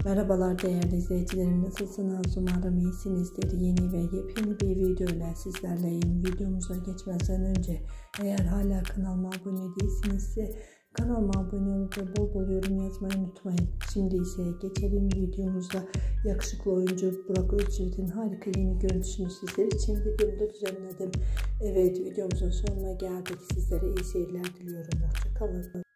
Merhabalar değerli izleyicilerim, nasılsınız? Umarım iyisinizdir. Yeni ve yepyeni bir video ile sizlerleyim. Videomuza geçmeden önce eğer hala kanalıma abone değilsinizse kanalıma abone olup ve bol bol yorum yazmayı unutmayın. Şimdi ise geçelim videomuza. Yakışıklı oyuncu Burak Özçivit'in harika yeni görüntüsünü sizler için videomda düzenledim. Evet, videomuzun sonuna geldik. Sizlere iyi seyirler diliyorum. Hoşça kalın.